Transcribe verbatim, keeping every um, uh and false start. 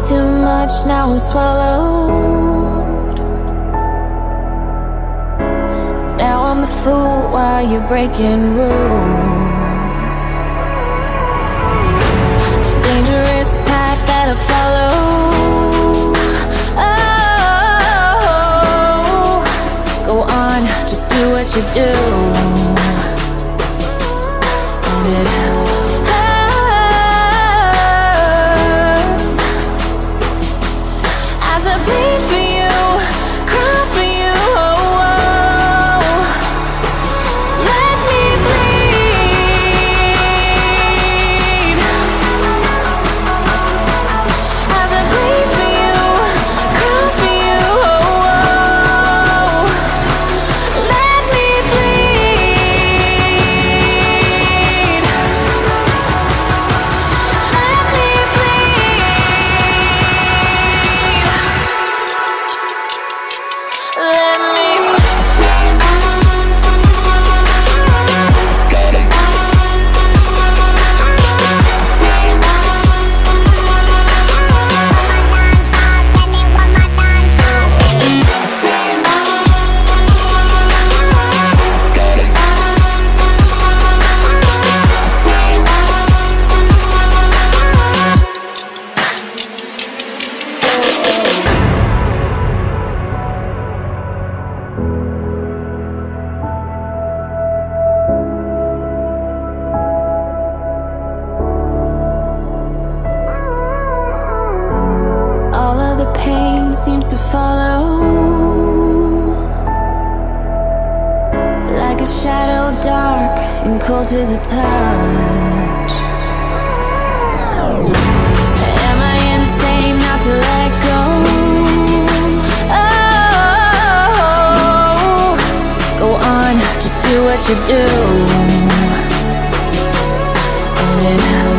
too much, now I'm swallowed. Now I'm a fool while you're breaking rules. Dangerous path that I follow. Oh, go on, just do what you do. And it hurts as I bleed for you, cry for you. Oh, oh. Let me bleed as I bleed for you, cry for you. Oh, oh. Let me bleed. Let me bleed. Let me. All of the pain seems to follow, like a shadow, dark and cold to the touch. Am I insane not to let go? Oh, go on, just do what you do. And it